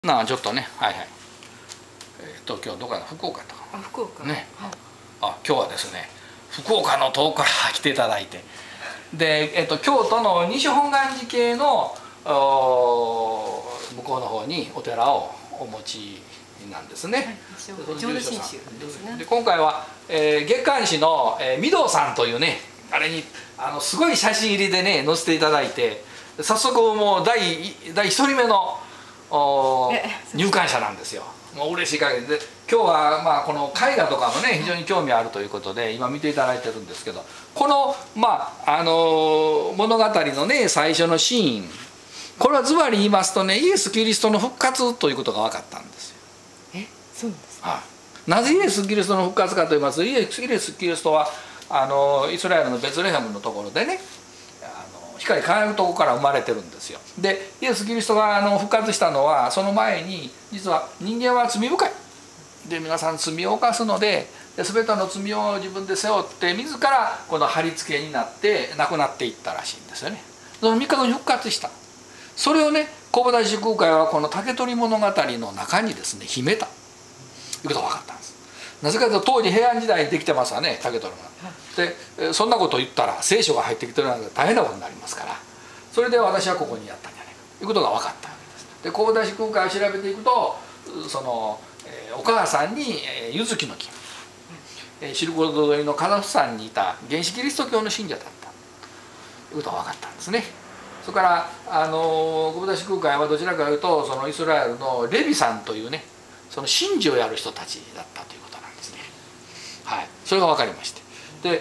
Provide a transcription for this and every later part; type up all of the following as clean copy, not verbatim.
ちょっとね、はいはい。東京どこか福岡とか。 福岡。 ね。今日はですね、福岡の遠くから来ていただいて、で、京都の西本願寺系の向こうの方にお寺をお持ちなんですね。 浄土真宗ですね。 で今回は、月刊誌の、御堂さんというね、あれにすごい写真入りでね載せていただいて、早速もう第1人目の入館者なんですよ。もう嬉しい限りで、今日はまあこの絵画とかもね非常に興味あるということで今見ていただいてるんですけど、この物語のね最初のシーン、これはズバリ言いますとね、イエス・キリストの復活ということが分かったんですよ。 そうなんですか。 はい、なぜイエス・キリストの復活かと言いますと、イエス・キリストはイスラエルのベツレヘムのところでね、光り輝くところから生まれてるんですよ。でイエス・キリストが復活したのはその前に、実は人間は罪深いで皆さん罪を犯すので、全ての罪を自分で背負って自らこの貼り付けになって亡くなっていったらしいんですよね。その3日後に復活した。それをね弘法大師空海はこの竹取物語の中にですね秘めたということが分かったんです。なぜかというと当時平安時代にできてますわね、竹取が。でそんなことを言ったら聖書が入ってきてるなんて大変なことになりますから、それで私はここにやったんじゃないかということが分かったわけです。で弘法大師空海を調べていくと、そのお母さんに柚木の木、シルクロード沿いのカザフスタンにいた原始キリスト教の信者だったということが分かったんですね。それから弘法大師空海はどちらかというとそのイスラエルのレビさんというね、その神事をやる人たちだったということなんですね。はい、それが分かりまして、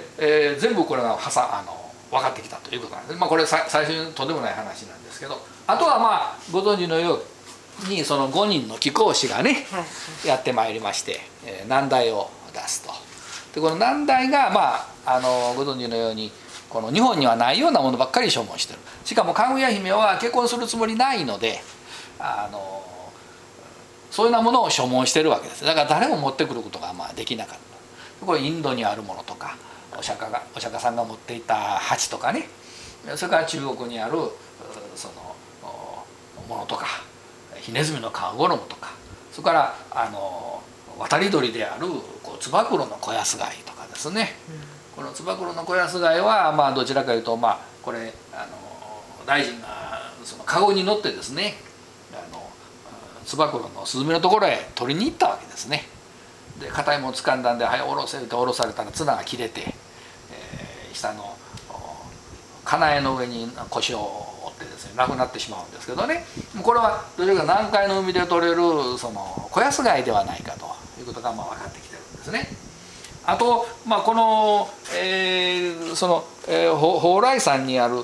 で、全部これが分かってきたということなんです。これ最初にとんでもない話なんですけど、あとはご存知のようにその5人の貴公子がね、やってまいりまして、難題を出すと。でこの難題がご存知のようにこの日本にはないようなものばっかり所望してる。しかもかぐや姫は結婚するつもりないのでそういうようなものを所望してるわけです。だから誰も持ってくることができなかった。これインドにあるものとか、お釈迦さんが持っていた鉢とかね、それから中国にあるそのものとか、ヒネズミの皮衣とか、それから渡り鳥であるつば九郎の子安貝とかですね。このつば九郎の子安貝はどちらかというとこれ大臣がその籠に乗ってですね、つば九郎の雀のところへ取りに行ったわけですね。で硬いものを掴んだんで「はい下ろせ」って下ろされたら綱が切れて、下のかなえの上に腰を折ってですね亡くなってしまうんですけどね。これはどちらか南海の海で取れるその子安貝ではないかということが分かってきてるんですね。あとこの、その、蓬莱山にある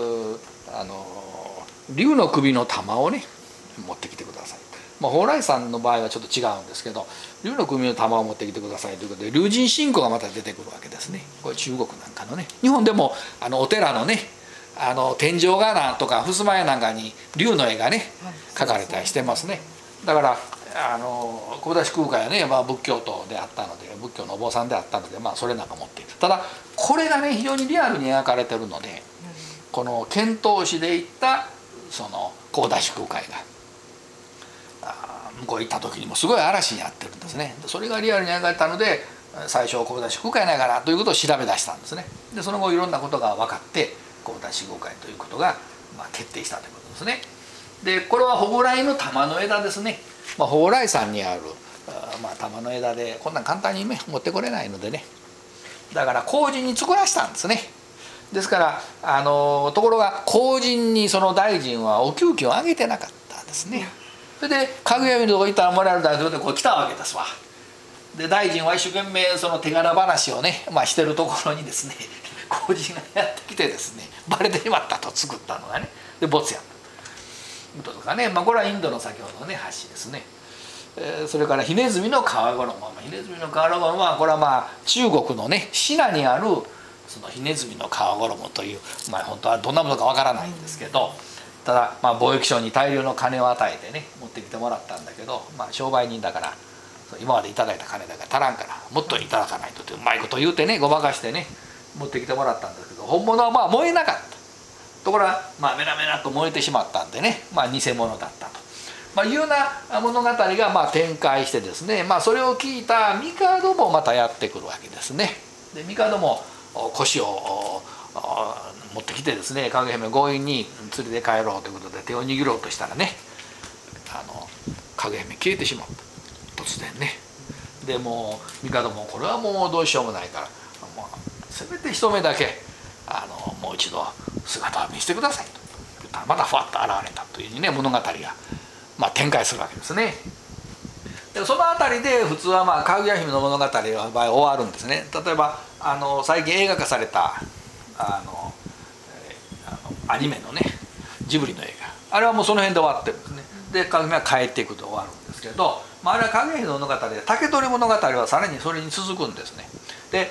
竜の首の玉をね持ってきてください。蓬莱山の場合はちょっと違うんですけど、竜の首の玉を持ってきてくださいということで龍神信仰がまた出てくるわけですね。これ中国なんかのね、日本でもお寺のね天井画なんとか襖絵なんかに竜の絵がね描かれたりしてますね。だから弘法大師空海はね、仏教徒であったので、仏教のお坊さんであったのでそれなんか持っている。ただこれがね非常にリアルに描かれてるので、この遣唐使で行ったその弘法大師空海が向こう行った時にもすごい嵐に遭ってるんですね。それがリアルに描かれたので、最初弘法大師空海ながらということを調べ出したんですね。でその後いろんなことが分かって弘法大師空海ということが決定したということですね。でこれは蓬莱の玉の枝ですね。蓬莱山にある玉の枝で、こんなん簡単に持ってこれないのでね、だから後人に作らせたんですね。ですからところが後人にその大臣はお給金をあげてなかったんですね。それでかぐや姫のとこ行ったらもらえるだということでこう来たわけですわ。で大臣は一生懸命その手柄話をね、してるところにですね後人がやってきてですね、バレてしまったと作ったのがね、で没やったとかね、これはインドの先ほどのね橋ですね。それからひねずみの皮衣、ひねずみの皮衣はこれは中国のね信濃にあるそのひねずみの皮衣という、本当はどんなものかわからないんですけど、ただ貿易商に大量の金を与えてね持ってきてもらったんだけど、商売人だから今までいただいた金だから足らんからもっといただかないとってうまいこと言うてねごまかしてね持ってきてもらったんですけど、本物は燃えなかった。ところがメラメラと燃えてしまったんでね、偽物だったと。 いうような物語が展開してですね、それを聞いた帝もまたやってくるわけですね。で帝も腰を持ってきてですね、かぐや姫を強引に連れて帰ろうということで手を握ろうとしたらね、かぐや姫消えてしまった、突然ね。でもう帝もこれはもうどうしようもないから、せめて一目だけもう一度姿を見せてくださいと言ったら、またふわっと現れたというね、物語が展開するわけですね。でその辺りで普通はかぐや姫の物語の場合終わるんですね。例えば最近映画化されたアニメのね、ジブリの映画、あれはもうその辺で終わってるんですね。でかぐや姫は帰っていくと終わるんですけど、あれはかぐや姫の物語で竹取物語はさらにそれに続くんですね。で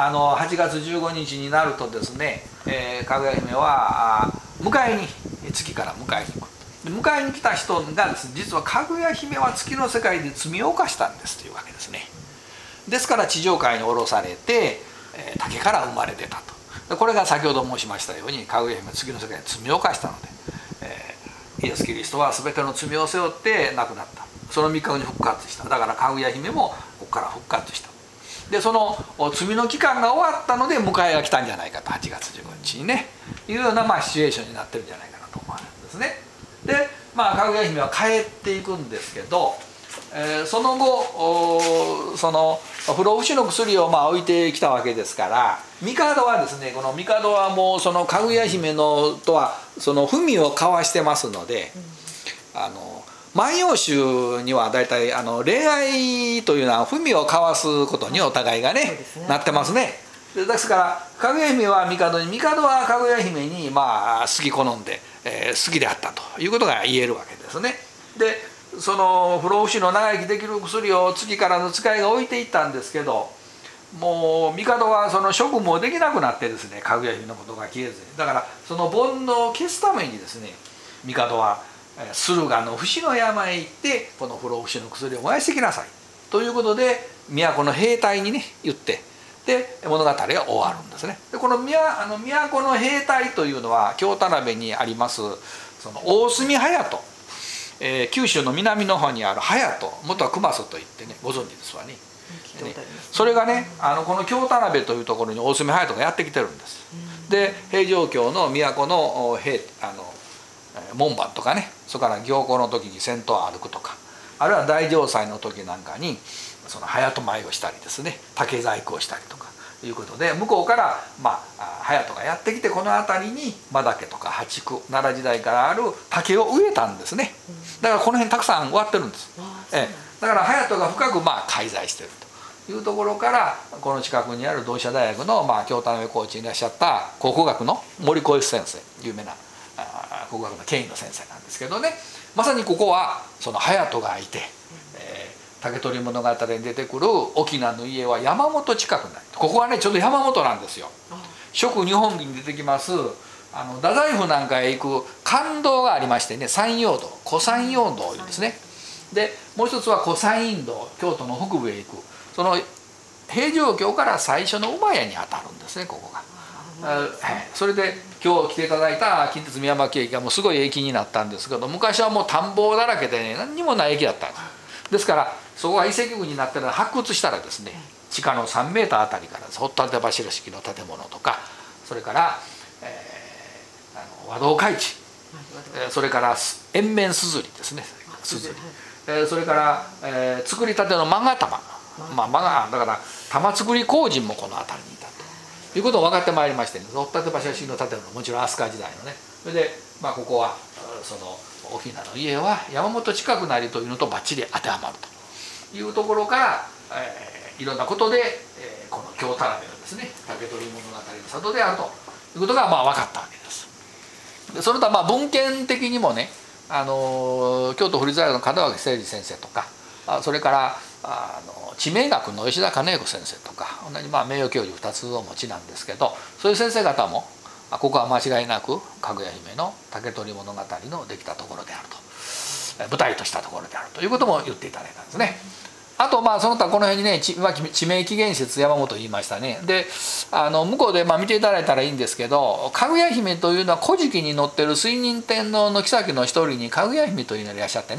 8月15日になるとですね、かぐや姫は迎えに月から迎えに行く。で迎えに来た人がですね、実はかぐや姫は月の世界で罪を犯したんですというわけですね。ですから地上界に降ろされて竹から生まれ出たと。これが先ほど申しましたように、かぐや姫は月の世界で罪を犯したので、イエス・キリストは全ての罪を背負って亡くなった。その3日後に復活した。だからかぐや姫もここから復活した。でその罪の期間が終わったので迎えが来たんじゃないかと、8月15日にね、いうようなシチュエーションになってるんじゃないかなと思われるんですね。でかぐや姫は帰っていくんですけど、その後その不老不死の薬を置いてきたわけですから、帝はですね、この帝はもうそのかぐや姫のとはその文を交わしてますので、万葉集にはだいたい恋愛というのは文を交わすことにお互いがね、なってますね。ですからかぐや姫は帝に、帝はかぐや姫に好き好んで、好きであったということが言えるわけですね。でその不老不死の長生きできる薬を月からの使いが置いていったんですけど、もう帝はその職務をできなくなってですね、かぐや姫のことが消えずに、だからその煩悩を消すためにですね、帝は駿河の不死の山へ行ってこの不老不死の薬を燃やしてきなさいということで都の兵隊にね言って、で物語が終わるんですね。でこの都の兵隊というのは京田辺にありますその大隅隼人、九州の南の方にある隼人、元は熊曽といってね、ご存知ですわね。それがねこの京田辺というところに大隅隼人がやってきてるんです。で平城京の都の門番とかね、それから行幸の時に先頭を歩くとか、あるいは大嘗祭の時なんかにその隼人舞をしたりですね、竹細工をしたりとかいうことで、向こうから隼人がやってきて、この辺りに真竹とか八九、奈良時代からある竹を植えたんですね。だからこの辺たくさん植わってるんです。だから隼人が深く介在しているというところから、この近くにある同志社大学の京田辺高知にいらっしゃった考古学の森光一先生、有名な考古学の権威の先生なんですけどね、まさにここはその隼人がいて、竹取物語に出てくる翁の家は山本近くになる。ここはねちょうど山本なんですよ。蜀日本記に出てきます太宰府なんかへ行く官道がありましてね、山陽道、小山陽道いうんですね。でもう一つは小山陰道、京都の北部へ行く、その平城京から最初の馬屋にあたるんですね、ここが。それで今日来ていただいた近鉄宮牧駅がもうすごい駅になったんですけど、昔はもう田んぼだらけでね、何にもない駅だったんです。ですからそこが遺跡群になってるのを発掘したらですね、地下の3メーターあたりから掘ったて柱式の建物とか、それから、和道開地、それから円面すずりですね、すずり、それから、作りたての勾玉、だから玉造り工人もこの辺りにいたということを分かってまいりまして、ね、掘ったて柱式の建物、もちろん飛鳥時代のね、それで、ここはその翁の家は山本近くなりというのとバッチリ当てはまるというところから、いろんなことで、この京田辺のですね竹取物語の里であるということが分かったわけです。でそれとは文献的にもね、京都府立大学の門脇誠二先生とか、それから地名学の吉田兼彦先生とか、同じ名誉教授2つお持ちなんですけど、そういう先生方もここは間違いなくかぐや姫の竹取物語のできたところであると、舞台としたところであるということも言っていただいたんですね。あとその他この辺にね地名起源説山本言いましたね。で向こうで見ていただいたらいいんですけど、かぐや姫というのは古事記に載ってる水仁天皇の后の一人にかぐや姫というのがいらっしゃってね、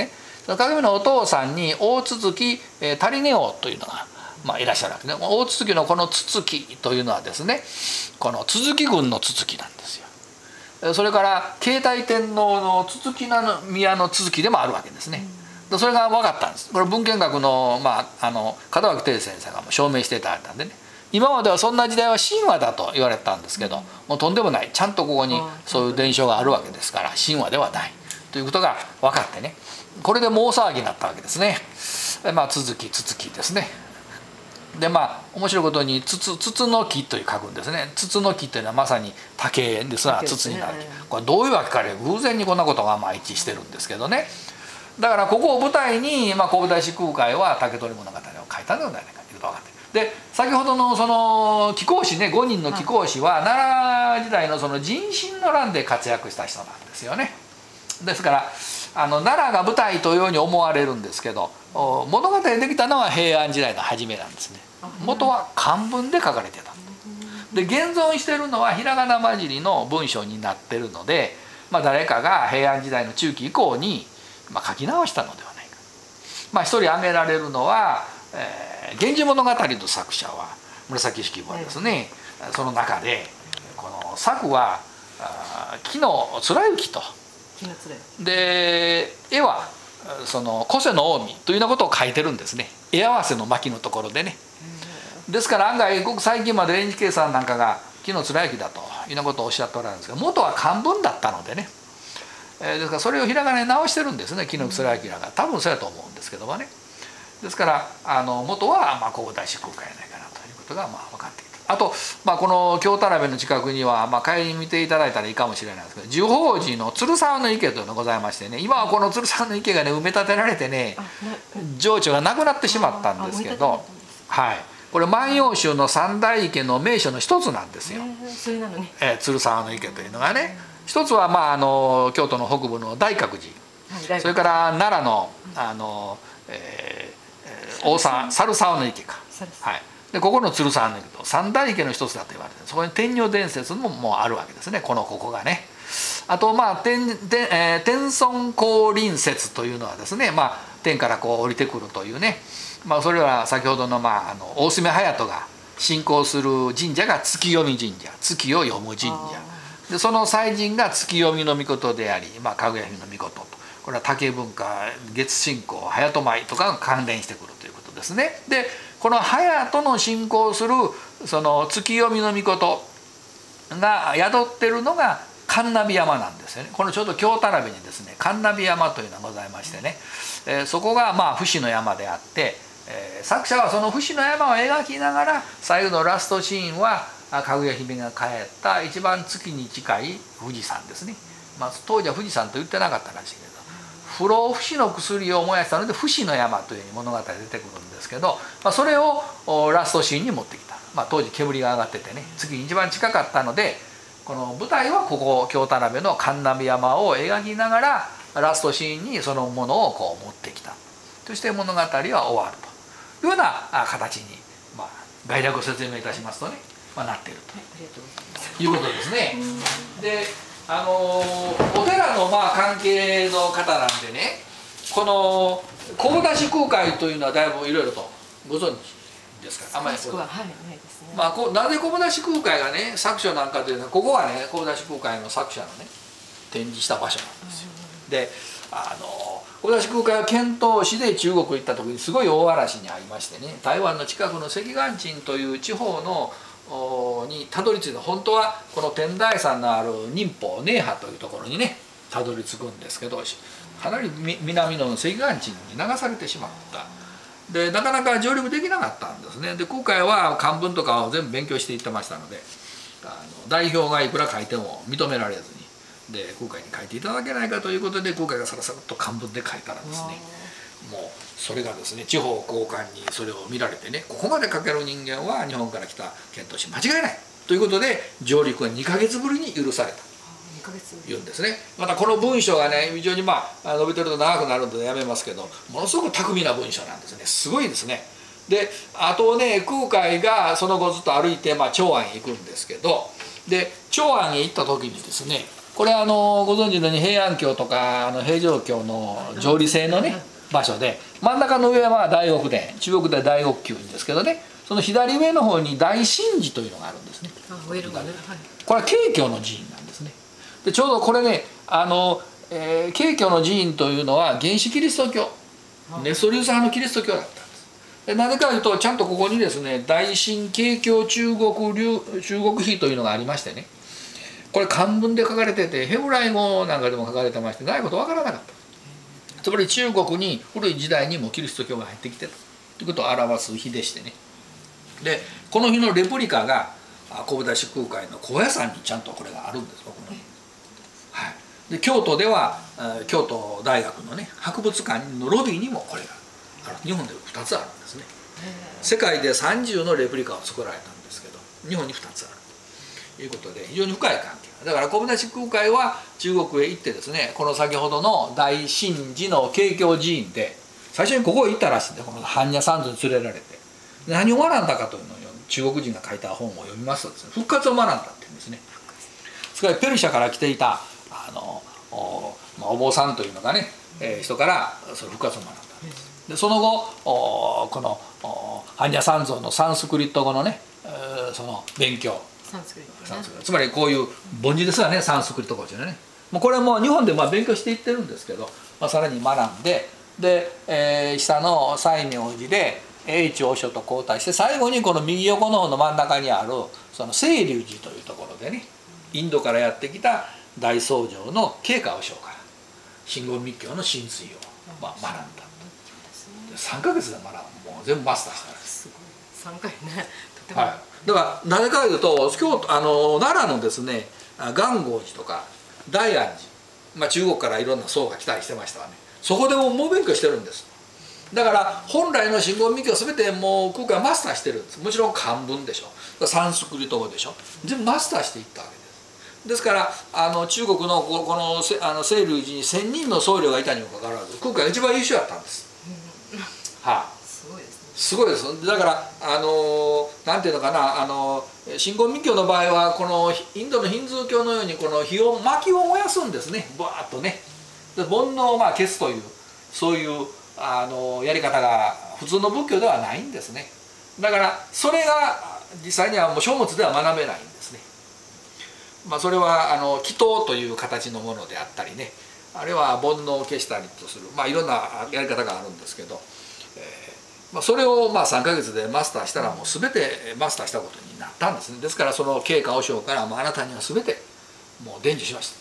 景のお父さんに大筒木足根王というのが、いらっしゃるわけですね。大筒木のこの筒木というのはですね、この都築郡の筒木なんですよ。それから慶太天皇の筒木宮の筒木でもあるわけですね。それが分かったんです。これ文献学の、門脇定先生が証明していただいたんでね、今まではそんな時代は神話だと言われたんですけど、もうとんでもない、ちゃんとここにそういう伝承があるわけですから神話ではないということが分かってね、これでもう大騒ぎになったわけですね。筒木ですね。で面白いことに筒の木という書くんですね。筒の木というのはまさに竹ですが筒になる。これどういうわけかね、偶然にこんなことが一致してるんですけどね。だからここを舞台に神戸大師空海は竹取物語を書いたのではないかということが分かってる。で先ほどのその貴公子ね、5人の貴公子は奈良時代のその人心の乱で活躍した人なんですよね。ですから奈良が舞台というように思われるんですけど、物語でできたのは平安時代の初めなんですね。元は漢文で書かれてた。で現存しているのはひらがな混じりの文章になってるので、誰かが平安時代の中期以降に書き直したのではないか。一人挙げられるのは「源氏物語」の作者は紫式部はですね、その中でこの作は紀貫之と。で絵はその古瀬の近江というようなことを書いてるんですね。絵合わせの巻のところでね。ですから案外ごく最近まで NHK さんなんかが紀貫之だというようなことをおっしゃっておられるんですが、元は漢文だったのでね、ですからそれをひらがなに直してるんですね、紀貫之が。多分そうやと思うんですけどもね。ですから元は神戸大師空海やないかなということが分かってきた。あと、この京田辺の近くには、帰りに見ていただいたらいいかもしれないですけど、寿法寺の鶴沢の池というのがございましてね、今はこの鶴沢の池がね埋め立てられてね、情緒がなくなってしまったんですけど、これ万葉集の三大池の名所の一つなんですよ。鶴沢の池というのがね、一つは京都の北部の大覚寺、それから奈良の大沢猿沢の池か。でここの鶴沢の池と三大池の一つだと言われて、そこに天女伝説ももうあるわけですね、ここがね。あと天孫降臨説というのはですね、天から降りてくるというね、それは先ほどの大隅隼人が信仰する神社が月読神社、月を読む神社で、その祭神が月読みの御事であり、かぐや姫の御事と、これは竹文化、月信仰、隼人舞とかが関連してくるということですね。でこの隼人の信仰するその月読みの御事が宿ってるのが神鍋山なんですよね。このちょうど京田辺にですね神鍋山というのがございましてね、そこが不死の山であって、作者はその不死の山を描きながら最後のラストシーンはかぐや姫が帰った一番月に近い富士山ですね。当時は富士山と言ってなかったらしいけど、不老不死の薬を燃やしたので不死の山という物語で出てくるんですけど、それをラストシーンに持ってきた。当時煙が上がっててね、月に一番近かったので、この舞台はここ京田辺の神鍋山を描きながらラストシーンにそのものを持ってきた。そして物語は終わるというような形に、概略を説明いたしますとね、なっているということですね。でお寺の関係の方なんでね、この神戸大師空海というのはだいぶいろいろとご存知ですか。あんまりそうないですね。なぜ神戸大師空海がね作者なんかというのは、ここはね神戸大師空海の作者のね展示した場所なんですよ。で神戸大師空海は遣唐使で中国行った時にすごい大嵐に遭いましてね、台湾の近くの赤岩鎮という地方のにたどり着いた。本当はこの天台山のある寧波寧波というところにねたどり着くんですけど、かなり南の赤岩鎮に流されてしまった。でなかなか上陸できなかったんですね。で空海は漢文とかを全部勉強していってましたので、代表がいくら書いても認められずに、で空海に書いていただけないかということで空海がさらさらっと漢文で書いたらですね、もうそれがですね地方公館にそれを見られてね、ここまで書ける人間は日本から来た遣唐使間違いないということで上陸が2ヶ月ぶりに許されたというんですね。またこの文章がね非常に述べてると長くなるのでやめますけど、ものすごく巧みな文章なんですね。すごいですね。であとね空海がその後ずっと歩いて長安へ行くんですけど、で長安へ行った時にですね、これご存知のように平安京とか平城京の上里制のね場所で、真ん中の上はまあ大極殿、中国では大極宮ですけどね、その左上の方に大神寺というのがあるんですね。 上の方ね。 これは慶教の寺院なんですね。でちょうどこれね、慶教の寺院というのは原始キリスト教、ネストリウス派のキリスト教だったんです。でなぜかというと、ちゃんとここにですね、大神慶教中国碑というのがありましてね、これ漢文で書かれてて、ヘブライ語なんかでも書かれてまして、ないことわからなかった。つまり中国に古い時代にもキリスト教が入ってきてたということを表す日でしてね。でこの日のレプリカが昆布出し空海の高野山にちゃんとこれがあるんです、僕の。はい、で京都では京都大学のね博物館のロビーにもこれがある。日本で2つあるんですね。世界で30のレプリカを作られたんですけど、日本に2つあるということで非常に深い関係だから、昆布出し空海は中国へ行ってですね、この先ほどの大神寺の慶教寺院で最初にここへ行ったらしいんで、この般若三蔵に連れられて何を学んだかというのを中国人が書いた本を読みますとですね、復活を学んだっていうんですね。それからペルシャから来ていたお坊さんというのがね、人からその復活を学んだんです。でその後この般若三蔵のサンスクリット語のね、その勉強、 サンスクリットね、 つまりこういう凡字ですわね、サンスクリット語というのはね。もうこれも日本でまあ勉強していってるんですけど、さらに学んで、下の西明寺で英朝書と交代して、最後にこの右横の方の真ん中にあるその清流寺というところでね、インドからやってきた大僧正の慶華和尚から真言密教の真髄を学んだ。3ヶ月で学んだ、もう全部マスターしたんです。 すごい3回ね、とても、 はい、だからなぜかというと、京都奈良のですね元号寺とか大安寺、中国からいろんな僧が来たりしてましたわね。そこでも猛勉強してるんです。だから本来の真言密教全てもう空海はマスターしてるんです。もちろん漢文でしょ、サンスクリット語でしょ、全部マスターしていったわけです。ですから中国のこの清流寺に1000人の僧侶がいたにもかかわらず、空海が一番優秀だったんです。はい、 すごいですね。 すごいです。だからなんていうのかな、真言密教の場合はこのインドのヒンズー教のようにこの薪を燃やすんですね、バーッとね。で煩悩を消すという、そういうやり方が普通の仏教ではないんですね。だからそれが実際にはもう書物では学べないんですね。それは祈祷という形のものであったりね、あるいは煩悩を消したりとする、いろんなやり方があるんですけど、それを3ヶ月でマスターしたらもう全てマスターしたことになったんですね。ですからその慶華和尚からあなたには全てもう伝授しました。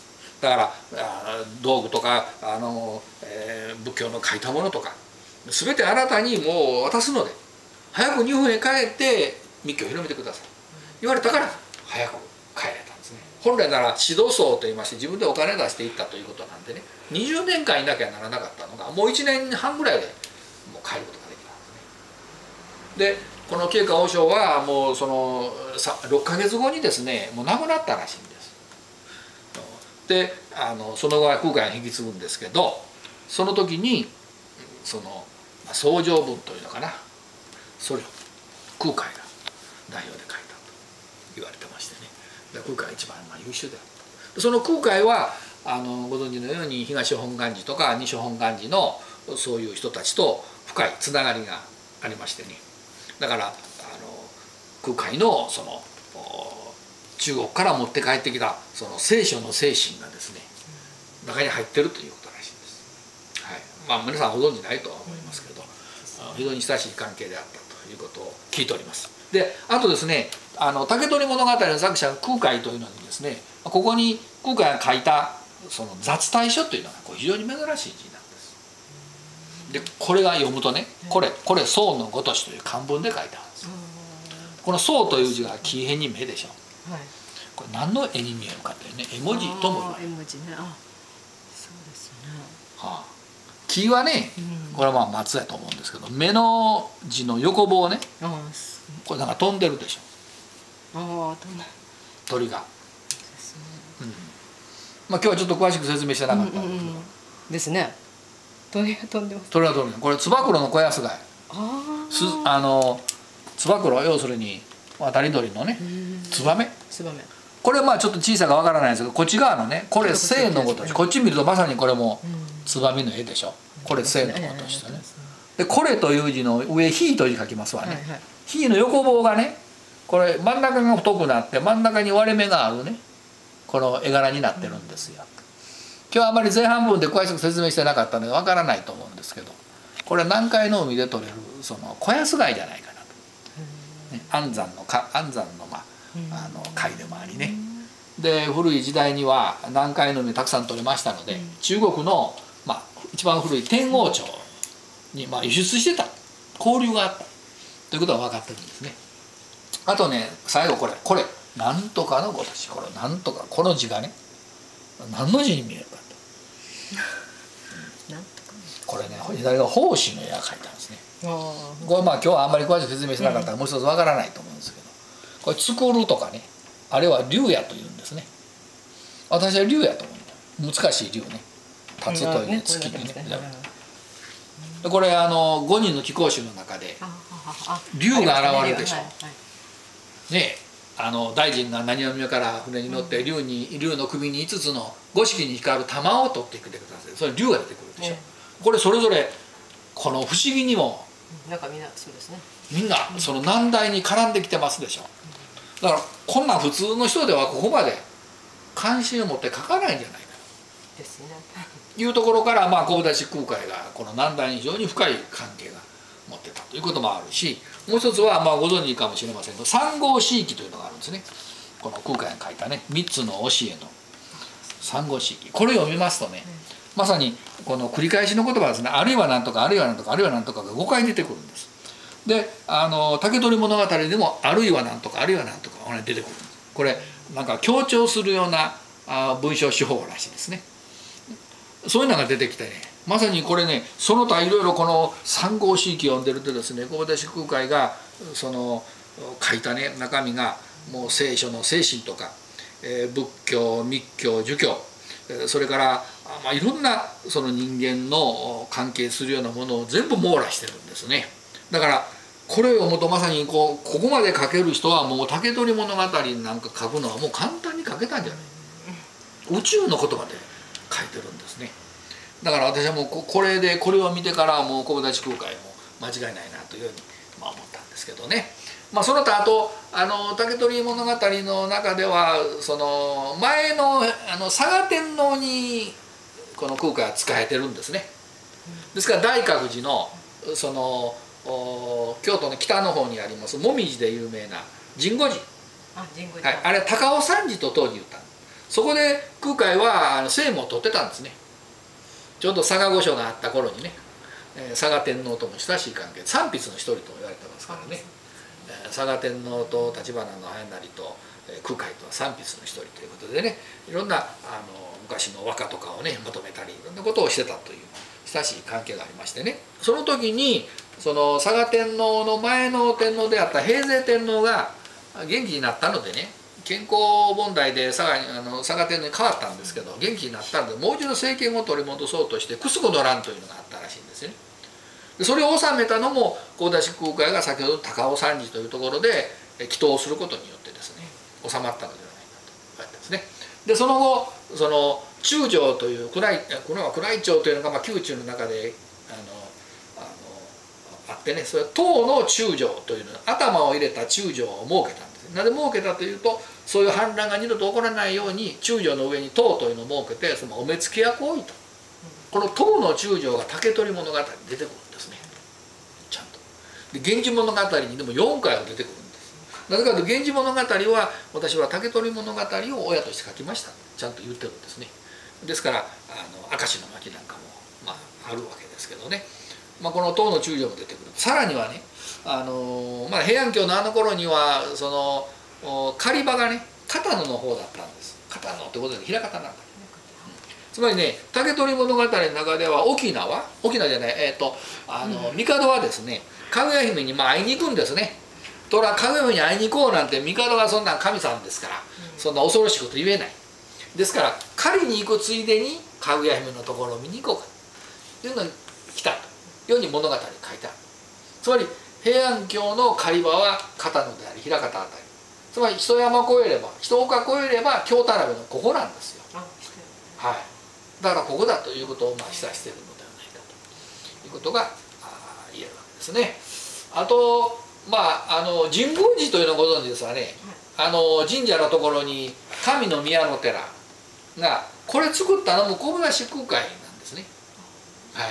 だから道具とか仏教の書いたものとか全てあなたにもう渡すので、早く日本へ帰って密教を広めてください、言われたから早く帰れたんですね。本来なら指導僧といいまして、自分でお金出していったということなんでね、20年間いなきゃならなかったのがもう1年半ぐらいでもう帰ることができたんですね。でこの慶華和尚はもうその6ヶ月後にですねもう亡くなったらしいんです。でその後は空海が引き継ぐんですけど、その時にその僧正文というのかな、それを空海が代表で書いたと言われてましてね。空海が一番優秀であった。その空海はご存知のように東本願寺とか西本願寺のそういう人たちと深いつながりがありましてね。だから空海のその中国から持って帰ってきたその聖書の精神がですね中に入ってるということらしいです。はい、皆さんご存じないとは思いますけど、非常に親しい関係であったということを聞いております。であとですね竹取物語の作者空海というのにですね、ここに空海が書いたその雑体書というのが非常に珍しい字なんです。でこれが読むとね、これ宋のごとしという漢文で書いてあるんです。この宋という字が木偏に目でしょ。これ何の絵に見えるかというね、絵文字とも言われる。 絵文字ね、そうですね。 木はね、これは松やと思うんですけど、目の字の横棒ね、これなんか飛んでるでしょ。鳥が。今日はちょっと詳しく説明してなかったんですけど。 ですね。鳥が飛んでます。 鳥が飛んでる。これつば九郎の小安貝。つば九郎、要するに渡り鳥のね、ツバメ。これちょっと小さくわからないんですけど、こっち側のね、これ生のごとし、こっち見るとまさにこれもつばみの絵でしょ。これ線の方としてね。でこれという字の上「ひ」という字書きますわね。ひの横棒がね、これ真ん中が太くなって真ん中に割れ目があるね、この絵柄になってるんですよ。今日はあまり前半部分で詳しく説明してなかったのでわからないと思うんですけど、これは南海の海で取れるその小安貝じゃないかなと、ね、安山の貝でもありね。で古い時代には南海の海たくさん取れましたので、中国の、一番古い天王朝に輸出してた、交流があったということが分かってるんですね。あとね、最後これなんとかのごとし、これなんとか、この字がね何の字に見えるかとこれね、左が胞子の絵が描いてあるんですね。これ今日はあんまり詳しく説明しなかったらもう一つ分からないと思うんですけど、これ作るとかね、あれは竜やというんですね。私は竜やと思うんだ。難しい竜ね、立つという月にね。これ5人の貴公子の中で竜が現れるでしょ。ね、大臣が何を目から船に乗って竜の首に5つの五色に光る玉を取ってきてください。それ竜が出てくるでしょ。これそれぞれこの不思議にもなんかみんなそうですね。 みんなその難題に絡んできてますでしょ。だからこんな普通の人ではここまで関心を持って書かないんじゃないかですね。 いうところから昆布出し空海がこの難題に非常に深い関係が持ってたということもあるし、もう一つはご存知かもしれませんけど三号四域というのがあるんですね。この空海が書いたね3つの教えの三号四域、これを読みますとね、まさにこの繰り返しの言葉ですね。あるいはなんとかあるいはなんとかあるいはなんとかが5回出てくるんです。で竹取物語でもあるいはなんとかあるいはなんとかが出てくるんです。これなんか強調するような文章手法らしいですね。そういうのが出てきてね、まさにこれね、その他いろいろこの三号四域を読んでるとですね、小林空海がその書いたね中身がもう聖書の精神とか、仏教密教儒教、それからいろんなその人間の関係するようなものを全部網羅してるんですね。だからこれを読むとまさにここまで書ける人はもう竹取物語なんか書くのはもう簡単に書けたんじゃない、宇宙の言葉で書いてるんですね。だから私はもうこれを見てからもう小林空海も間違いないなというように思ったんですけどね。その他あと竹取物語の中ではその前の嵯峨天皇にこの空海は仕えてるんですね。ですから大覚寺のその京都の北の方にあります紅葉で有名な神護寺、あれ高尾山寺と当時言ったんです。そこで空海は聖武を取ってたんですね。ちょうど嵯峨御所があった頃にね、嵯峨天皇とも親しい関係、三筆の一人と言われてますからね。嵯峨天皇と橘の早成と空海とは三筆の一人ということでね、いろんな昔の和歌とかをねまとめたりいろんなことをしてたという親しい関係がありましてね、その時にその嵯峨天皇の前の天皇であった平城天皇が元気になったのでね、健康問題で嵯峨天皇に変わったんですけど、元気になったのでもう一度政権を取り戻そうとしてクスコの乱というのがあったらしいんですよね。でそれを収めたのも小林空海が先ほど高尾山寺というところで祈祷することによってですね収まったのではないかと言われてますね。でその後その中将という宮内庁というのが宮中の中であってね、それは唐の中将というの頭を入れた中将を設けたんです。なぜ設けたというと、そういう反乱が二度と起こらないように中将の上に唐というのを設けて、そのお目付け役を置いた。この唐の中将が竹取物語に出てくるんですね、ちゃんと。で「源氏物語」にでも4回は出てくるんです。なぜかというと「源氏物語」は私は竹取物語を親として書きましたちゃんと言ってるんですね。ですから明石の巻なんかもあるわけですけどね、この唐の中将も出てくる。さらにはね平安京の頃にはその狩り場がね片野の方だったんです。片野ってことで枚方なんか、つまりね竹取物語の中では沖縄じゃない帝はですねかぐや姫に会いに行くんですね。とらかぐや姫に会いに行こうなんて帝はそんな神さんですからそんな恐ろしいこと言えない。ですから狩りに行くついでにかぐや姫のところを見に行こうかというのに来たというように物語に書いてある。つまり平安京の狩り場は片野であり枚方あたり、つまり一山越えれば一岡越えれば京田辺のここなんですよ。はい。 だからここだということを示唆しているのではないかということが言えるわけですね。あと神宮寺というのをご存知ですわね。神社のところに神の宮の寺がこれ作ったのも昆布出し空海なんですね。はい、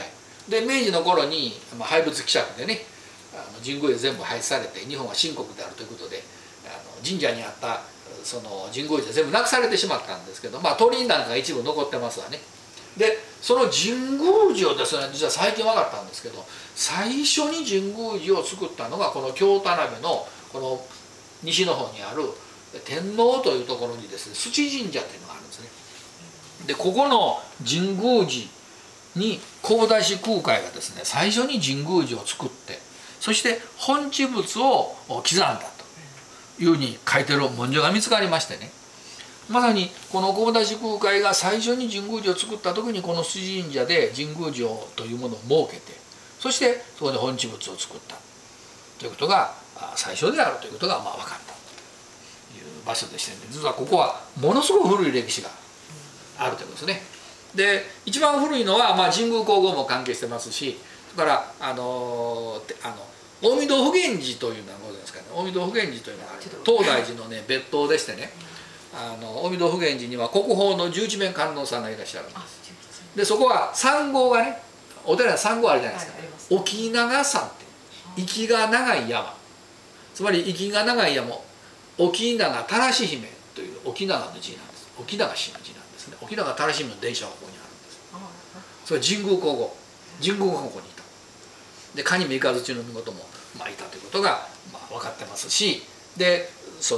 で明治の頃に廃仏希釈でね神宮寺全部廃止されて日本は神国であるということで神社にあったその神宮寺全部なくされてしまったんですけど、鳥居なんかが一部残ってますわね。でその神宮寺をですね実は最近分かったんですけど、最初に神宮寺を作ったのがこの京田辺のこの西の方にある天王というところにですね須知神社というのがあるんですね。でここの神宮寺に弘法大師空海がですね最初に神宮寺を作って、そして本地仏を刻んだというふうに書いてる文書が見つかりましてね、まさにこの弘法大師空海が最初に神宮寺を作った時にこの須知神社で神宮寺というものを設けて、そしてそこで本地仏を作ったということが最初であるということが分かったという場所でして、ね、実はここはものすごく古い歴史があるということですね。で一番古いのは、神宮皇后も関係してますし、それから近江戸普賢寺というのはご存知ですかね。近江戸普賢寺というのが東大寺のね別当でしてね、近江戸普賢寺には国宝の十一面観音さんがいらっしゃるんです。でそこは山号がね、お寺に山号あるじゃないですか、沖長山って息が長い山、つまり息が長い山、沖長たらし姫という沖長の字なんです。沖長氏の字なんですね。沖長たらし姫の伝承がここにあるんです。それは神宮皇后、神宮皇后にいた。で蟹見雷の御事もいたということが分かってますし、でそ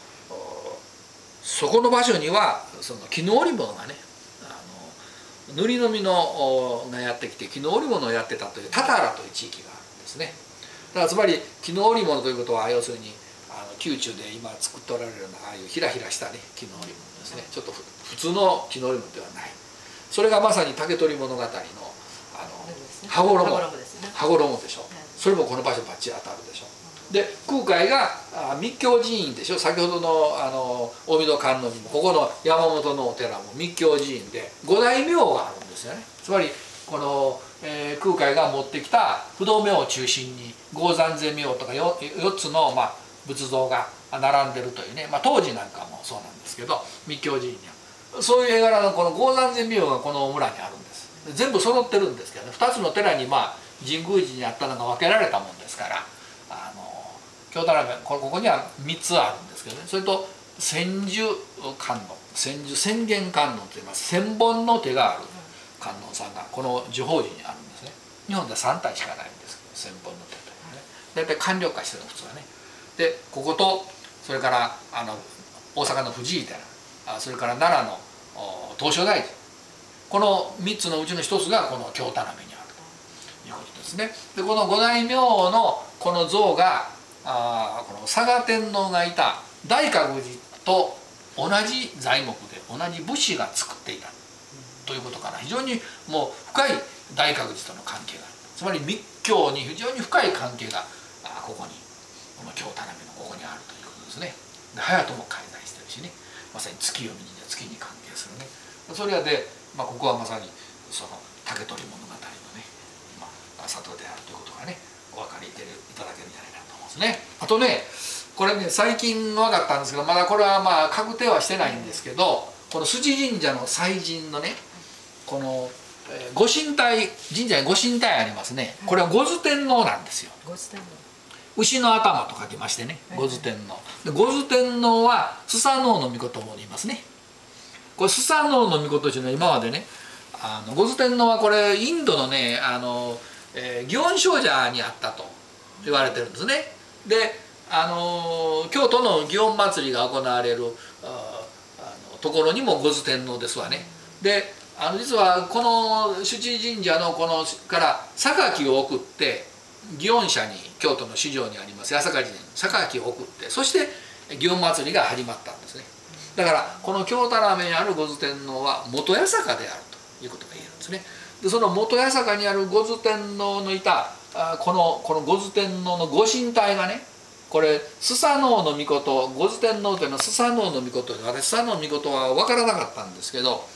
この場所にはその絹織物がね塗りのみのがやってきて絹織物をやってたというタタラという地域があるんですね。だからつまり絹織物ということは要するに宮中で今作っておられるようなああいうひらひらしたね絹織物ですね。ちょっと普通の絹織物ではない。それがまさに竹取物語の羽衣でしょ。それもこの場所バッチリ当たるでしょ。で空海が密教寺院でしょ。先ほどの近江戸観音にもここの山本のお寺も密教寺院で五大名があるんですよね。つまりこの、空海が持ってきた不動明を中心に豪山禅明とか 4つの、仏像が並んでるというね、当時なんかもそうなんですけど密教寺院にはそういう絵柄のこの豪山禅明がこの村にあるんです。全部揃ってるんですけどね、2つの寺に神宮寺にあったのが分けられたもんですから、京田辺ここには3つあるんですけどね。それと千手観音、千間観音といいます、千本の手がある観音さんがこの寿法寺にあるんですね。日本では3体しかないんですけど、千本の手というね、大体官僚化してるの普通はね。でこことそれから大阪の藤井寺、それから奈良の東照大寺、この3つのうちの1つがこの京田辺にあるということですね。でこの五大名のこの像がこの嵯峨天皇がいた大覚寺と同じ材木で同じ武士が作っていたということから、非常にもう深い大覚寺との関係がある。つまり密教に非常に深い関係がここにこの京田辺のここにあるということですね。で隼人も介在してるしね、まさに月読みに月に関係するね。それで、ここはまさにその竹取物語のね、里であるということがねお分かりいただけるんじゃないかと思うんですね。あとねこれね最近分かったんですけど、まだこれは確定はしてないんですけど、この須知神社の祭神のねこのご神体、神社にご神体ありますね。これは五頭天皇なんですよ。牛の頭と書きましてね、五頭天皇で、五頭天皇はスサノオノミコトも言いますね。これスサノオノミコトというのは今までね五頭天皇はこれインドのね祇園精舎にあったと言われてるんですね。で京都の祇園祭が行われるところにも五頭天皇ですわね。で実はこの須知神社のこのから榊を送って祇園社に京都の四条にあります八坂神社に榊を送って、そして祇園祭が始まったんですね。だからこの京田辺にある五頭天皇は元八坂であるということが言えるんですね。でその元八坂にある五頭天皇のいたこの五頭天皇のご神体がね、これスサノオノミコト、五頭天皇というのはスサノオノミコトで、私スサノオノミコトは分からなかったんですけど、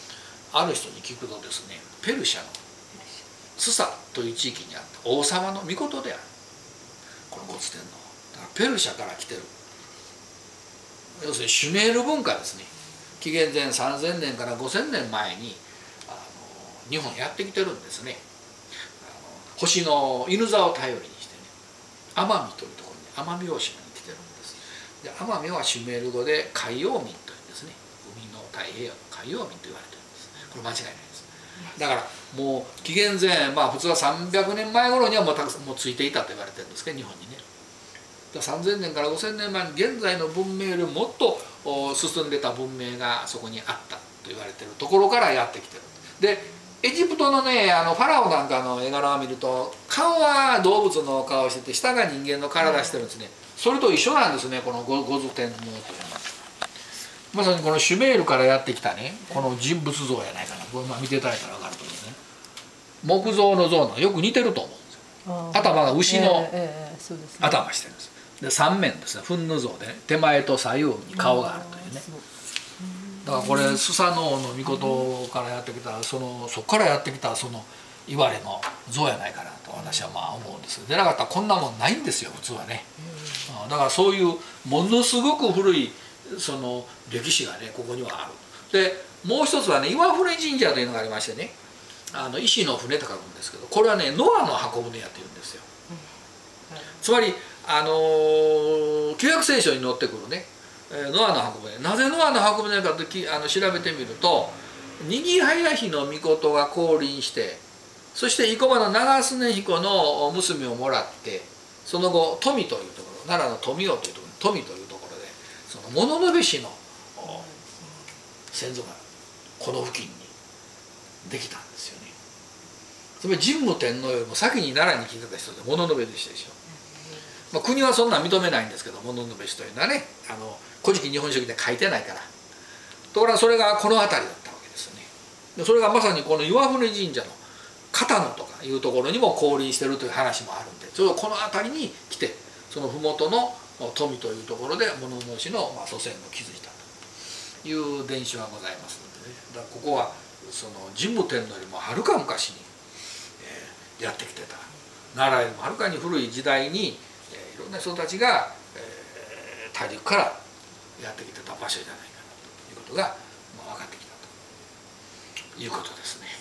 ある人に聞くとですね、ペルシャのスサという地域にあった王様の御事であるこの骨天皇だからペルシャから来てる、要するにシュメール文化ですね。紀元前3000年から5000年前に日本やってきてるんですね。星の犬座を頼りにしてね、奄美というところに奄美大島に来てるんです。で奄美はシュメール語で海洋民というんですね。海の太平洋の海洋民と言われてるんです。これ間違いないです。だからもう紀元前普通は300年前頃にはもうついていたと言われてるんですけど、日本にね。3000年から5000年前に現在の文明よりもっと進んでた文明がそこにあったと言われてるところからやってきてる。でエジプトのねファラオなんかの絵柄を見ると、顔は動物の顔をしてて下が人間の体してるんですね。それと一緒なんですね、このゴズ天皇というのは。まさにこのシュメールからやってきたねこの人物像やないかな。これ見ていただいたら分かると思うね。木造の像のよく似てると思うんですよ。頭が牛の頭してるんです。で3面ですね、憤怒像で、ね、手前と左右に顔があるというね。だからこれスサノオノミコトからやってきたそこからやってきたそのいわれの像やないかなと私は思うんです。でなかったらこんなもんないんですよ普通はね。だからそういうものすごく古いその歴史がねここにはある。でもう一つはね岩船神社というのがありましてね、石の船と書くんですけど、これはねノアの箱舟やっていうんですよ。つまり旧約聖書に載ってくるねノアの箱舟、なぜノアの箱舟かと調べてみると、にぎはやひの御事が降臨して、そして生駒の長常彦の娘をもらって、その後富というところ、奈良の富雄というところに富というところでその物部氏の先祖がこの付近にできたんですよね。つまり神武天皇よりも先に奈良に来てた人で物部でしたでしょ。国はそんなん認めないんですけど、物部氏というのはね古事記日本書紀で書いてないから。ところがそれがこの辺りだったわけですよね。でそれがまさにこの岩船神社の片野とかいうところにも降臨してるという話もあるんで、ちょうどこの辺りに来てその麓の富というところで物部氏の祖先を築いたという伝承がございますのでね。だからここはその神武天皇よりもはるか昔に、やってきてた、奈良よりもはるかに古い時代に、いろんな人たちが、大陸からやってきてた場所じゃないかなということが、分かってきたということですね。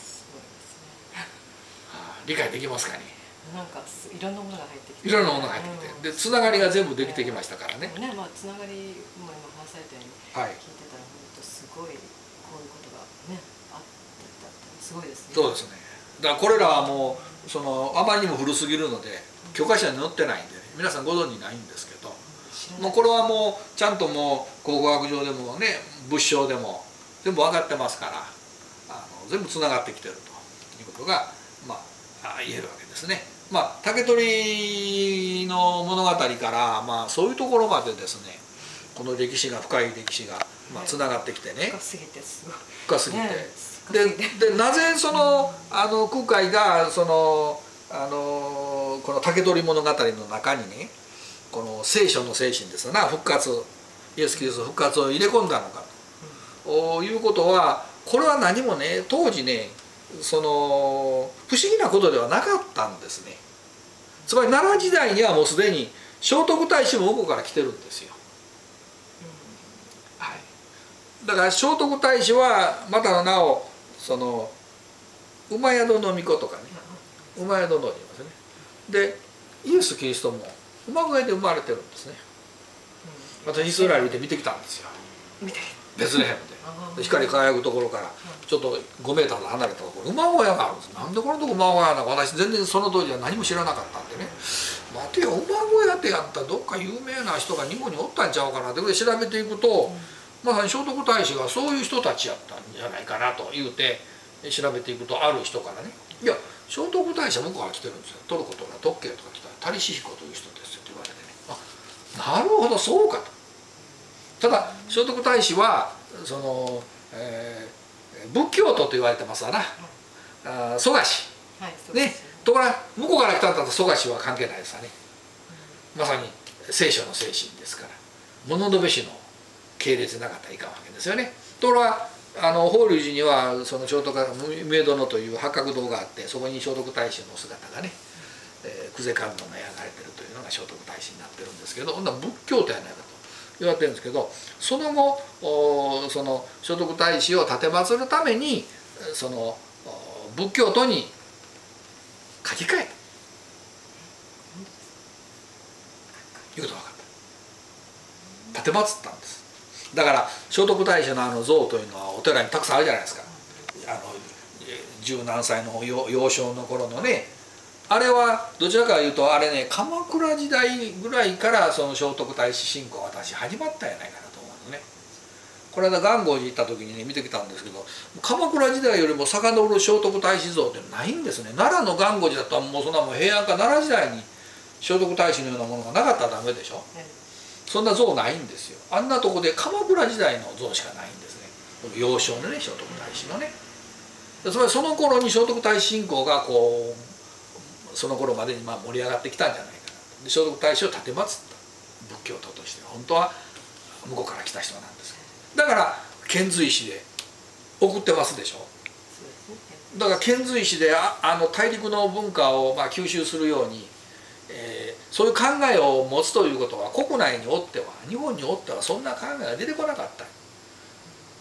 理解できますかね。 なんかいろんなものが入ってきて、 いろんなものが入ってきて、でつながりが全部できてきましたからね。 つながりも今話されたように聞いてたら本当すごいこういうことがねあってたってすごいですね。 そうですね。だからこれらはもうあまりにも古すぎるので教科書に載ってないんで、ね、皆さんご存じないんですけど、もうこれはもうちゃんともう考古学上でもね仏書でも全部分かってますから、全部つながってきてるということが言えるわけですね。竹取の物語から、そういうところまでですねこの歴史が深い歴史がつながってきてね、 深すぎてすごい深すぎて、でなぜその空海がこの竹取物語の中にねこの聖書の精神ですな、復活、イエス・キリストの復活を入れ込んだのかということは、これは何もね当時ね不思議なことではなかったんですね。つまり奈良時代にはもうすでに聖徳太子も向こうから来てるんですよ。はい、だから聖徳太子はまたなお馬宿の巫女とかね、馬宿の言いますね。でイエス・キリストも馬小屋で生まれてるんですね。私イスラエルで見てきたんですよ。ベツレヘムで光り輝くところからちょっと5メーター離れたところ馬小屋があるんです。なんでこのとこ馬小屋なのか、私全然その当時は何も知らなかったんでね、待てよ馬小屋ってやったらどっか有名な人が日本におったんちゃうかなってことで調べていくと、まさに聖徳太子がそういう人たちやったんじゃないかなと言うて調べていくと、ある人からね「いや聖徳太子は向こうから来てるんですよ、トルコとか特権とか来たタリシヒコという人ですよ」って言われてね、なるほどそうかと。ただ聖徳太子は仏教徒と言われてますわな、蘇我氏、ね、ところが向こうから来たんだと蘇我氏は関係ないですわね。まさに聖書の精神ですから物部氏の系列なかったらいかんわけですよね。ところが法隆寺にはその聖徳梅殿という八角堂があって、そこに聖徳太子の姿がね、久世観音が描かれてるというのが聖徳太子になってるんですけど、仏教徒やないかと言われてるんですけど、その後その聖徳太子を奉るためにその仏教徒に書き換えたいうことが分かった。奉ったんです。だから聖徳太子の像というのはお寺にたくさんあるじゃないですか。十何歳の幼少の頃のね、あれはどちらかというとあれね、鎌倉時代ぐらいからその聖徳太子信仰が私始まったんじゃないかなと思うのね。この間元号寺行った時にね見てきたんですけど、鎌倉時代よりも遡る聖徳太子像ってないんですね。奈良の元号寺だったらもうそんなもん平安か奈良時代に聖徳太子のようなものがなかったらダメでしょ。そんな像ないんですよ。あんなとこで鎌倉時代の像しかないんですね。幼少のね聖徳太子のね。つまりその頃に聖徳太子信仰がこうその頃までに盛り上がってきたんじゃないかなと。で聖徳太子を奉った仏教徒として本当は向こうから来た人なんです。だから遣隋使で送ってますでしょ。だから遣隋使で大陸の文化を吸収するように、そういう考えを持つということは国内におっては日本におってはそんな考えが出てこなかった。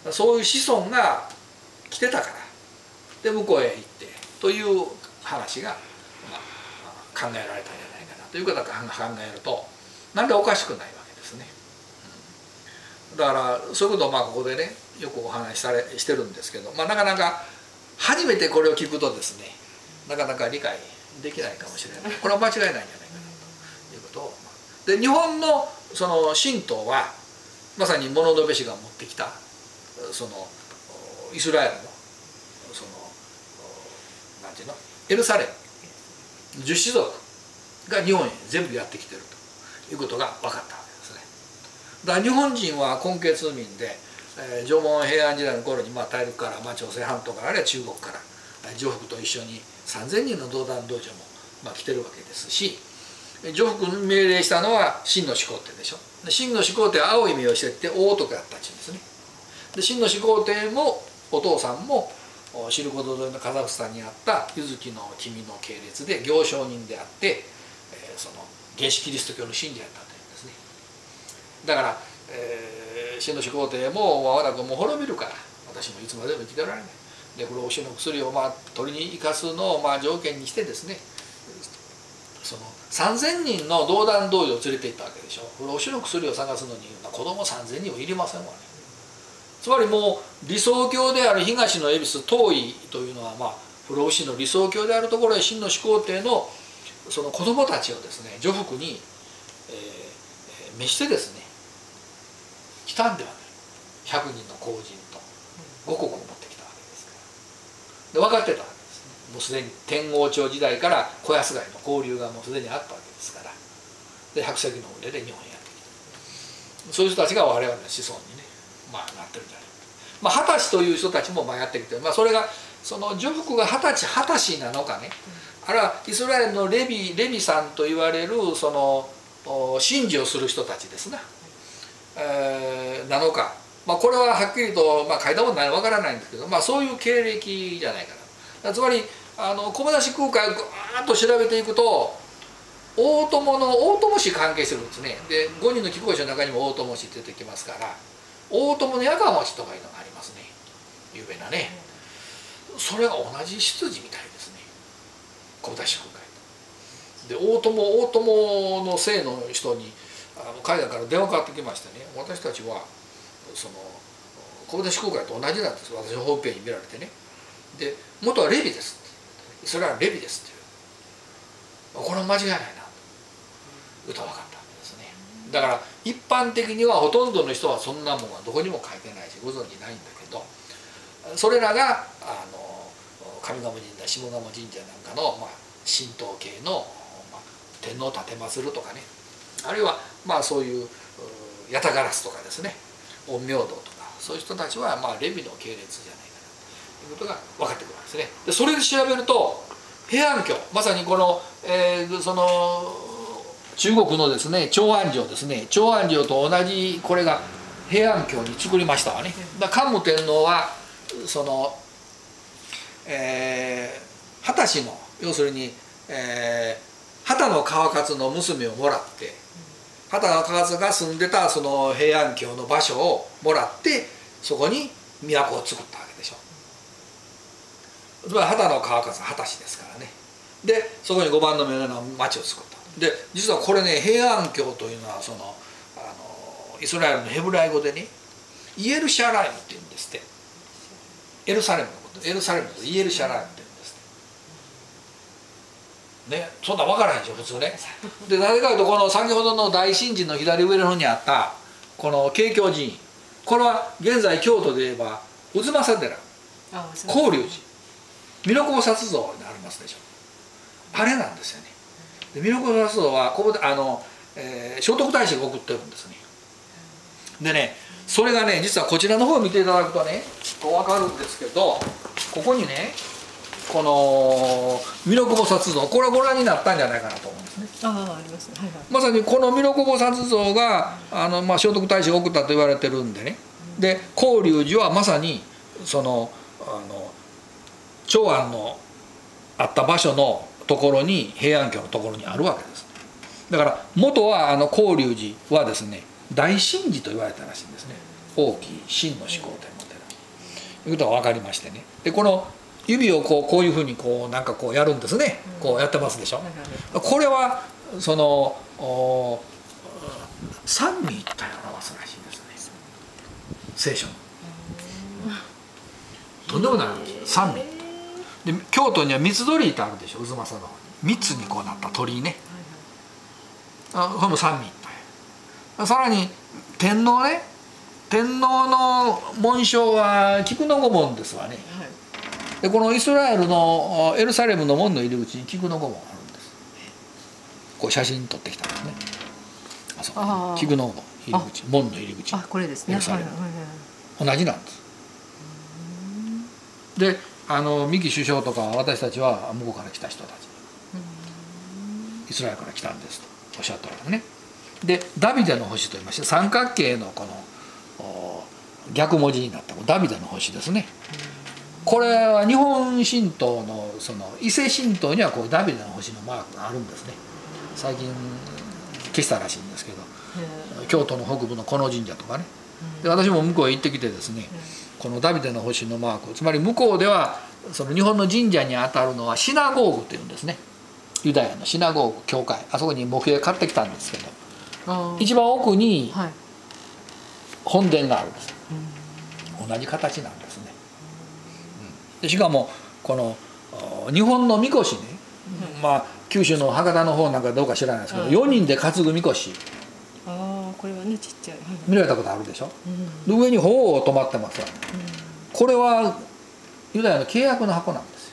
そういう子孫が来てたからで向こうへ行ってという話が、考えられたんじゃないかなということを考えるとなんでおかしくないわけですね。だからそういうことをここでねよくお話ししてるんですけど、なかなか初めてこれを聞くとですねなかなか理解できないかもしれない。これは間違いないんじゃないかなということを。で日本のその神道はまさに物部氏が持ってきたそのイスラエルのそのなんていうのエルサレム十種族が日本へ全部やってきてるということが分かったわけですね。だから日本人は根血民で、縄文平安時代の頃に大陸から朝鮮半島からあるいは中国から上福と一緒に3000人の道団道場も来てるわけですし、上福命令したのは秦の始皇帝でしょ。秦の始皇帝は青い目をしてって大男やったっちゅうんですね。で秦の始皇帝もお父さんもシルクロード沿いのカザフスタンにあった柚木の君の系列で行商人であって、その原始キリスト教の信者やったというんですね。だから、秦の始皇帝も我が子も滅びるから私もいつまでも生きておられない。で不老不死の薬を取りに生かすのを条件にしてですね、その3000人の道団道場を連れて行ったわけでしょ。不老不死の薬を探すのに子供3000人はいりませんわね。つまりもう理想郷である東の恵比寿東夷というのは不老不死の理想郷であるところへ秦の始皇帝のその子供たちをですね女福に、召してですね来たんではない100人の皇人と5国を持ってきたわけですから。で分かってたわけですね。もうすでに天王朝時代から子安街の交流がもうすでにあったわけですから。で100隻の船で日本へやってきた。そういう人たちが我々の子孫にねなってるんじゃないか。20歳という人たちもやってきて、それがその女福が20歳なのかね、あるいはイスラエルのレビさんと言われるその神事をする人たちですな、なのか、これははっきりと書いたことないわからないんですけど、そういう経歴じゃないかな。つまり小話空海をぐーっと調べていくと大友氏関係してるんですね。で5人の貴公子の中にも大友氏出てきますから、大友のやかもちとかいうのがありますね、有名なね。それが同じ出自みたいですね、小話空海で。大友の姓の人に海外から電話かかってきましてね、私たちはその小話空海と同じなんです。私のホームページに見られてね。で元はレビですって、それはレビですっていう、これは間違いないなと歌分かったわけですね。だから一般的にはほとんどの人はそんなもんはどこにも書いてないしご存じないんだけど、それらが上賀茂神社下賀茂神社なんかの神道系の天皇を奉るとかね、あるいはそういう八田烏とかですね、陰陽道とかそういう人たちはレビの系列じゃないかなということが分かってくるわけですね。でそれで調べると平安京、まさにこの、その中国のですね長安城ですね、長安城と同じこれが平安京に作りましたわね。だ桓武天皇はその秦氏の要するに秦の川勝の娘をもらって、秦の川勝が住んでたその平安京の場所をもらってそこに都を作ったわけでしょ。つまり秦の川勝秦氏ですからね。でそこに5番の目の町を作った。で実はこれね、平安京というのはそのイスラエルのヘブライ語でね、イエルシャライムっていうんですって。エルサレムのこと、エルサレムのことイエルシャライムって言うんですね。そんな分からへんでしょ普通ね。でなぜかというと、この先ほどの大神寺の左上の方にあったこの慶教寺院、これは現在京都で言えば渦政寺、興隆寺、弥勒菩薩像にありますでしょ。あれなんですよね。で弥勒菩薩像はここで聖徳太子が送ってるんですね。でね、それがね、実はこちらの方を見ていただくとね分かるんですけど、ここにねこの弥勒菩薩像、これはご覧になったんじゃないかなと思うんですね。 ありますね、はいはい、 まさにこの弥勒菩薩像が聖徳太子が送ったと言われてるんでね。で興隆寺はまさにその長安のあった場所のところに、平安京のところにあるわけです。だから元は興隆寺はですね、大神寺と言われたらしいんですね。大きい真の始皇帝の寺ということが分かりましてね。でこの指をこういうふうになんかやるんですね。こうやってますでしょ。これはその三位一体を表すらしいですね、聖書の。とんでもない三位で、京都には三つ鳥居ってあるでしょ、渦政の方に3つになった鳥居ね。これも三位一体。さらに天皇ね、天皇の紋章は菊の御紋ですわね。でこのイスラエルのエルサレムの門の入り口に菊の御紋があるんです。こう写真撮ってきたんですね。菊の入り口、門の入り口、 これですね、 同じなんです。で三木首相とか私たちは向こうから来た人たち、イスラエルから来たんですとおっしゃったわけね。でダビデの星といいまして、三角形のこの逆文字になったダビデの星ですね。これは日本神道のその伊勢神道にはダビデの星のマークがあるんですね。最近消したらしいんですけど、京都の北部のこの神社とかね。で私も向こうへ行ってきてですね、このダビデの星のマーク、つまり向こうではその日本の神社にあたるのはシナゴーグっていうんですね。ユダヤのシナゴーグ教会、あそこに模型買ってきたんですけど、一番奥に本殿があるんです。同じ形なんですね。でしかもこの日本のみこしね、九州の博多の方なんかどうか知らないですけど、4人で担ぐみこし、 これはねちっちゃい、 見られたことあるでしょ。で上に鳳凰止まってますわね。これはユダヤの契約の箱なんですよ。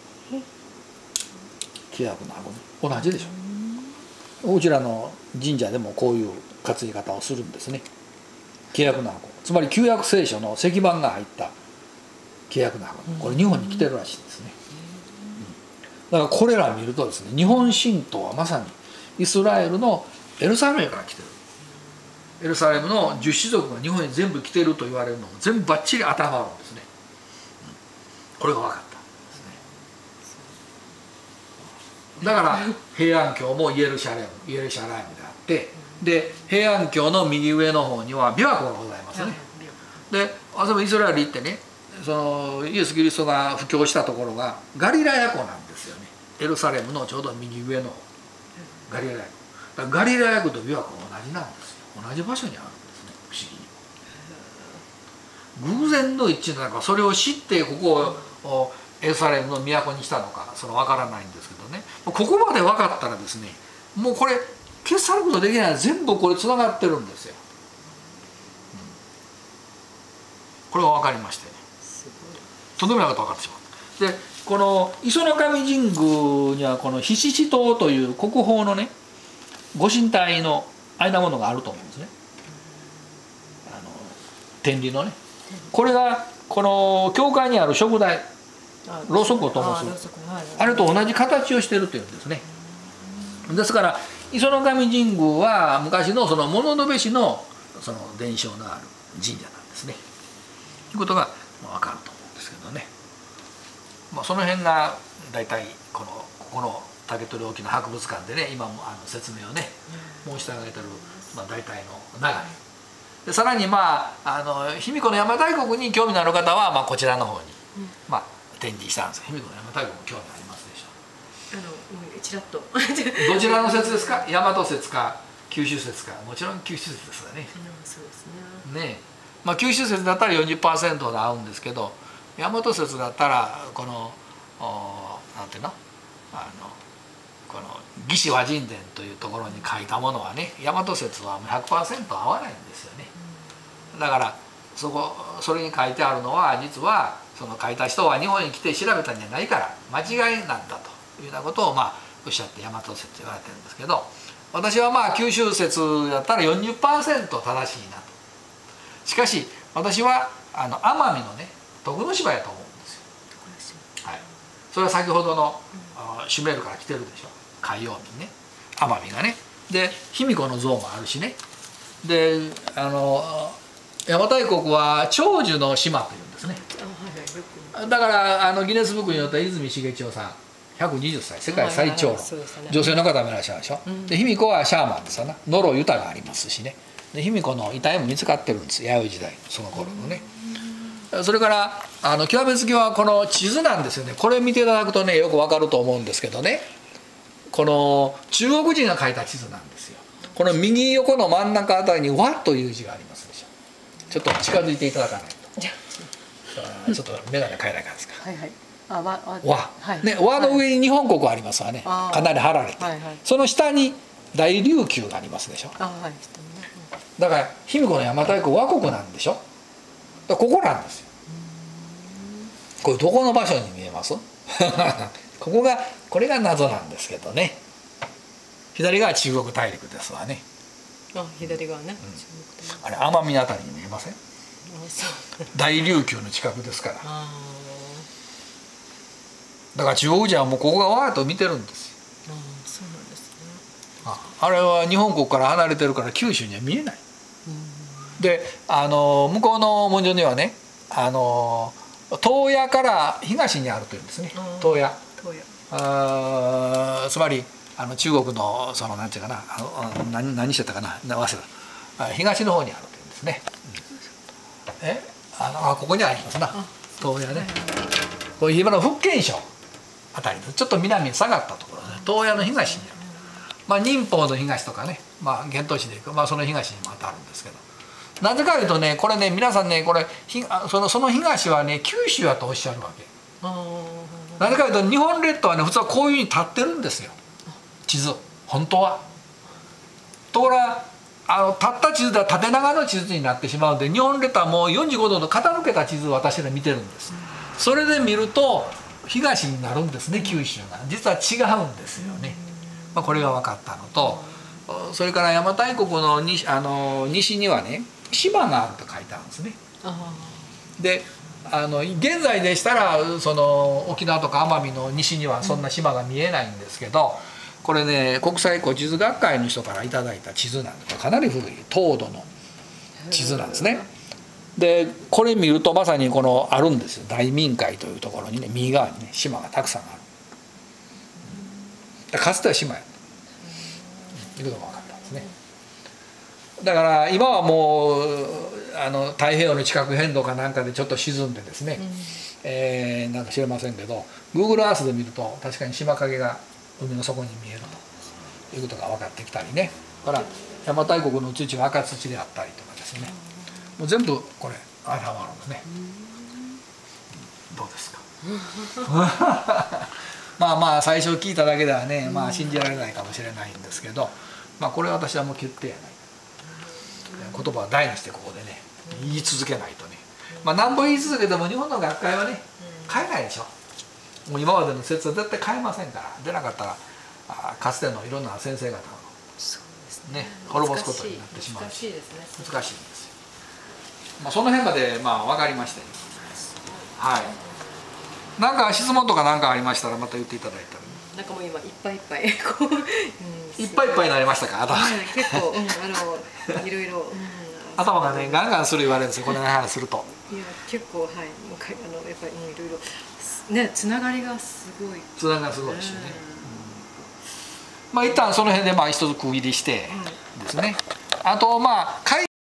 契約の箱ね、同じでしょ。うちらの神社でもこういう担ぎ方をするんですね。契約の箱、つまり旧約聖書の石板が入った契約の箱、これ日本に来てるらしいですね。だからこれら見るとですね、日本神道はまさにイスラエルのエルサレムから来てる。エルサレムの10氏族が日本に全部来てると言われるのも全部バッチリ当てはまるんですね。これが分かったんですね。だから平安京もイエルシャライムであって、で平安京の右上の方には琵琶湖がございますね。でイスラエル行ってね、そのイエス・キリストが布教したところがガリラヤ湖なんですよね。エルサレムのちょうど右上のガリラヤ湖。だからガリラヤ湖と琵琶湖は同じなんですよ。同じ場所にあるんですね、不思議に。偶然の一致なのか、それを知ってここをエルサレムの都にしたのか、それ分からないんですけどね。ここまで分かったらですね、もうこれ消さることできない、全部これつながってるんですよ。これが分かりましてね、とんでもないことが分かってしまう。でこの磯上神宮にはこのひしし塔という国宝のねご神体の間ものがあると思うんですね。天理のね、これがこの教会にある燭台、ろうそくを灯す、あれと同じ形をしているというんですね。ですから磯上神宮は昔のその物部氏のその伝承のある神社なんですね。ということが分かると思うんです。 けどね、その辺が大体ここの竹取沖の博物館でね今も説明をね申し上げてる、大体の流れで、さらに卑弥呼の邪馬台国に興味のある方は、こちらの方に、展示したんです。卑弥呼の邪馬台国興味ありますでしょう。 ちらっとどちらの説ですか？大和説か九州説か。もちろん九州説ですよね。 そうですね。 九州説だったら 40% ほど合うんですけど、大和説だったらこのなんていうのこの「魏志倭人伝」というところに書いたものはね、大和説は 100% 合わないんですよね。だからそれに書いてあるのは実はその書いた人は日本に来て調べたんじゃないから間違いなんだというようなことをおっしゃって大和説と言われてるんですけど、私は九州説だったら 40% 正しいなと。しかし私は奄美のね徳之島やと思うんですよ。はい、それは先ほどのシュメールから来てるでしょ、海洋民ね、奄美がね。で卑弥呼の像もあるしね。で邪馬台国は長寿の島というんですね。だからギネスブックによっては泉重千代さん120歳世界最長老、女性の方もいらっしゃるでしょ。で卑弥呼はシャーマンですよね。ノロユタがありますしね。で卑弥呼の遺体も見つかってるんです、弥生時代その頃のね。それから極めつきはこの地図なんですよね。これ見ていただくとねよくわかると思うんですけどね、この中国人が書いた地図なんですよ。この右横の真ん中あたりに「和」という字がありますでしょ。ちょっと近づいていただかないとちょっと眼鏡変えないかんですか。和ね、和の上に日本国ありますわね。かなり張られて、その下に大琉球がありますでしょ。だから卑弥呼の邪馬台国倭国なんでしょ。ここなんですよ。これどこの場所に見えますこれが謎なんですけどね。左が中国大陸ですわね。 左側ね、 あれ奄美あたりに見えません？大琉球の近くですから。だから中国人はもうここがわーっと見てるんですよ。 そうなんですね。 あれは日本国から離れてるから九州には見えない。で向こうの文書にはね東野から東にあるというんですね。東野つまり中国のそのなんていうかな何してたかな忘れた東の方にあるというんですね。ここにありますな東野ね。これ今の福建省あたりでちょっと南に下がったところで東野の東にある、寧波の東とかね、遣唐使でいく、その東にも当たるんですけど、なぜかいうとねこれね皆さんねこれその東はね九州やとおっしゃるわけ。なぜかいうと日本列島はね普通はこういうふうに立ってるんですよ地図本当は。ところが立った地図では縦長の地図になってしまうので日本列島はもう45度の傾けた地図を私ら見てるんです。それで見ると東になるんですね。九州が実は違うんですよね。これが分かったのと、それから邪馬台国の西にはね島があると書いてあるんですね。で現在でしたらその沖縄とか奄美の西にはそんな島が見えないんですけど、これね国際古地図学会の人からいただいた地図なんです。かなり古い凍土の地図なんですね。でこれ見るとまさにあるんですよ。大明海というところにね右側にね島がたくさんある。かつては島やということが分かったんですね。だから今はもう太平洋の地殻変動かなんかでちょっと沈んでですね、なんか知れませんけど Google Earth で見ると確かに島影が海の底に見えるということが分かってきたりね。だから邪馬台国の土は赤土であったりとかですね、もう全部これ当てはまるんですね。どうですか最初聞いただけではね信じられないかもしれないんですけど、これは私はもう決定やない。言葉は大にしてここでね言い続けないとね、何本言い続けても日本の学会はね変えないでしょ。もう今までの説は絶対変えませんから。でなかったらかつてのいろんな先生方をね滅ぼすことになってしまうし難しいんですよ。その辺まで分かりまして、はい。なんか質問とか何かありましたらまた言っていただいたら。 なんかもう今いっぱいいっぱいいっぱいいっぱいになりましたか頭。 結構いろいろ頭がねガンガンする言われるんですよこの話すると。 いや結構はいやっぱりいろいろねつながりがすごい。 つながりがすごいですよね。まあ一旦その辺で一つ区切りしてですね。あと